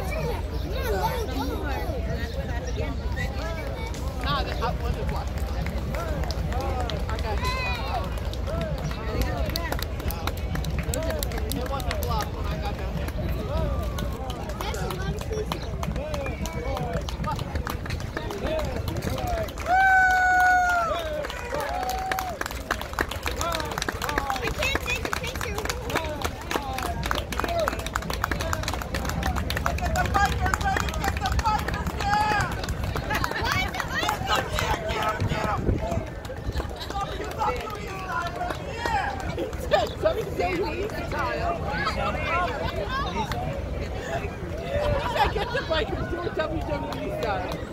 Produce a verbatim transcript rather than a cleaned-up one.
Nah, that I wasn't watching. I got hit. It wasn't blocked when I got down there. Somebody say he's the tile. I get the bikers doing W W E style.